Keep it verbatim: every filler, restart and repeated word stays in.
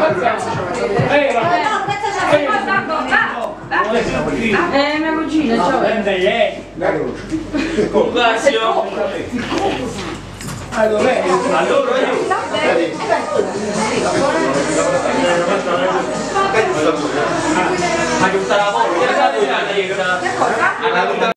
Eh, mia cugina, ciao. Congratulazioni. Allora, aiuta la porta,